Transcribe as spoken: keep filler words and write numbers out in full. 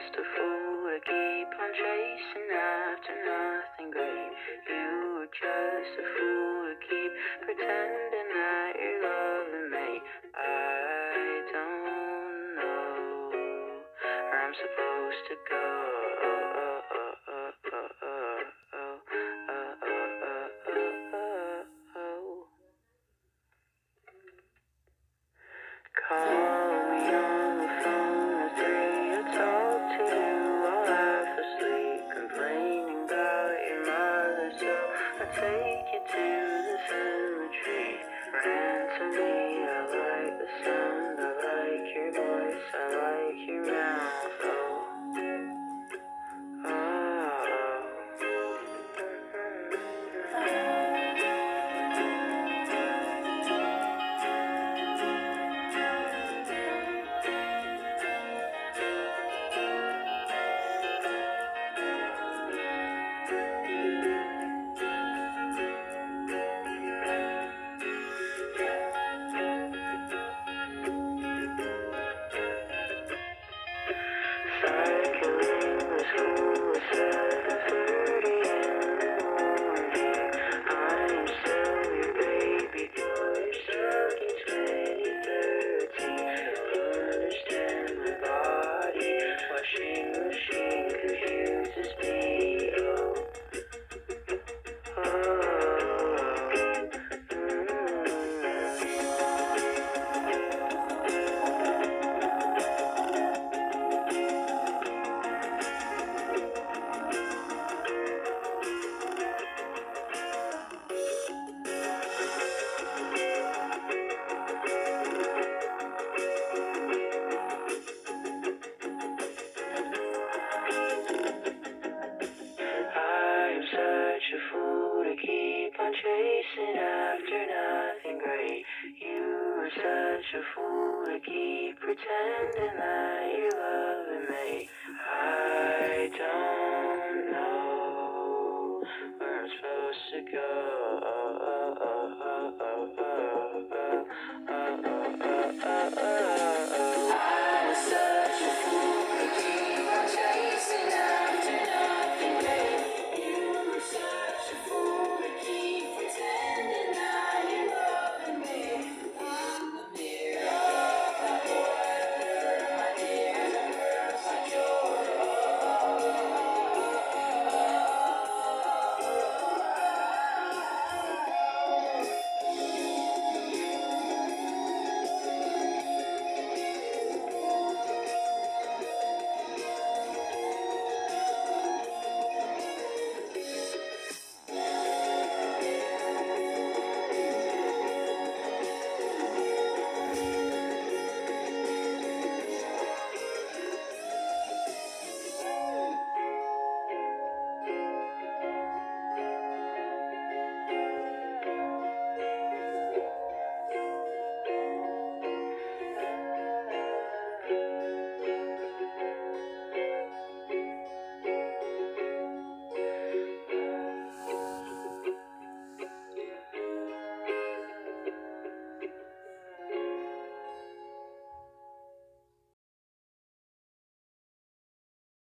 just a fool to keep on chasing after nothing great. You were just a fool to keep pretending that you're loving me. I don't know where I'm supposed to go. Call me on the phone at three, I talk to you while half asleep, complaining about your mother, so I take you to the cemetery. Ran to me, I like the sound, I like your voice, I like your mouth, oh, cycling to school at seven thirty in the morning. I'm still your baby boy, stuck in twenty thirteen. Understand my body, washing machine confuses me. Oh, oh, I'm such a fool to keep on chasing after nothing great. You are such a fool to keep pretending that you're loving me. I don't know where I'm supposed to go.